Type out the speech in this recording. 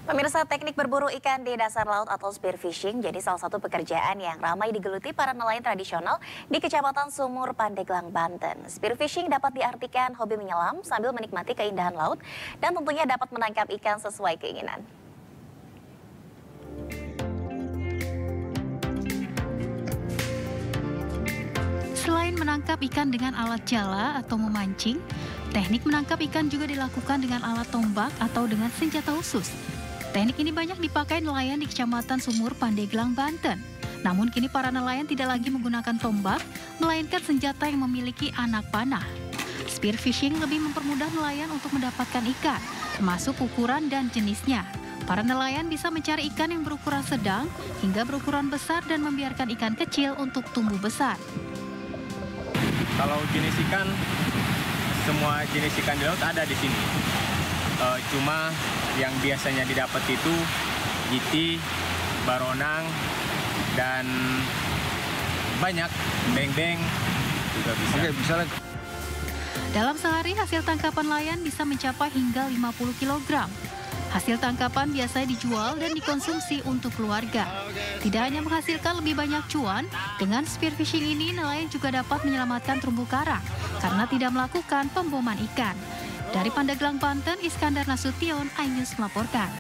Pemirsa, teknik berburu ikan di dasar laut atau spearfishing jadi salah satu pekerjaan yang ramai digeluti para nelayan tradisional di Kecamatan Sumur Pandeglang, Banten. Spearfishing dapat diartikan hobi menyelam sambil menikmati keindahan laut dan tentunya dapat menangkap ikan sesuai keinginan. Selain menangkap ikan dengan alat jala atau memancing, teknik menangkap ikan juga dilakukan dengan alat tombak atau dengan senjata khusus. Teknik ini banyak dipakai nelayan di Kecamatan Sumur Pandeglang, Banten. Namun kini para nelayan tidak lagi menggunakan tombak, melainkan senjata yang memiliki anak panah. Spearfishing lebih mempermudah nelayan untuk mendapatkan ikan, termasuk ukuran dan jenisnya. Para nelayan bisa mencari ikan yang berukuran sedang hingga berukuran besar dan membiarkan ikan kecil untuk tumbuh besar. Kalau jenis ikan, semua jenis ikan di laut ada di sini. Cuma yang biasanya didapat itu giti, baronang, dan banyak beng-beng juga bisa. Oke, bisa lagi. Dalam sehari hasil tangkapan nelayan bisa mencapai hingga 50 kg. Hasil tangkapan biasanya dijual dan dikonsumsi untuk keluarga. Tidak hanya menghasilkan lebih banyak cuan, dengan spearfishing ini nelayan juga dapat menyelamatkan terumbu karang karena tidak melakukan pemboman ikan. Dari Pandeglang, Banten, Iskandar Nasution, iNews melaporkan.